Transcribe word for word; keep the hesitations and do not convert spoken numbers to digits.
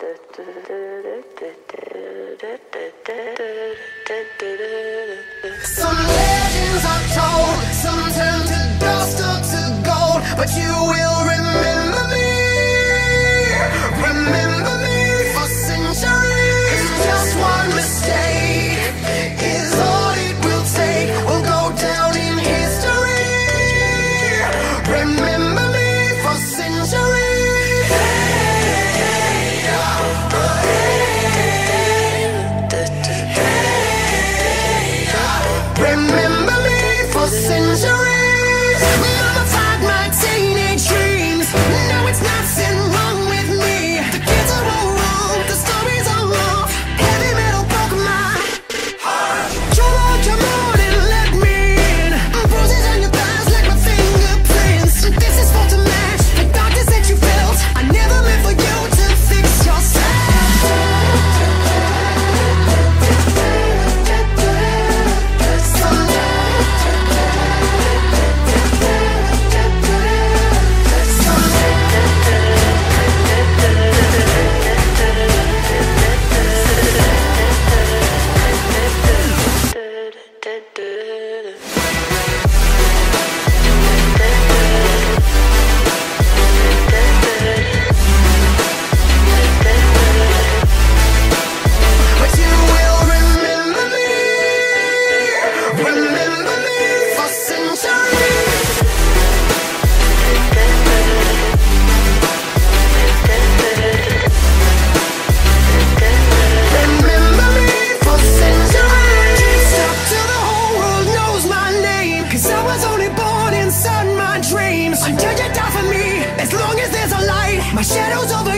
Some legends are told, some turn to dust or to gold, but you will remember me, remember me for centuries. Just one mistake is all it will take. We'll go down in history. Remember me for centuries. Remember me for centuries. Mummified my teenage dreams. No, it's nothing wrong with me. The kids are all wrong, the stories are wrong. Heavy metal broke my heart. Come on, come on and let me in. Bruises on your thighs like my fingerprints. This is for to match the darkness that you felt. I never meant for you to fix yourself. But you will remember me, remember me for centuries. Remember me for centuries. Stop till the whole world knows my name, 'cause I was only born inside my dreams. Until you die for me, as long as there's a light, my shadow's over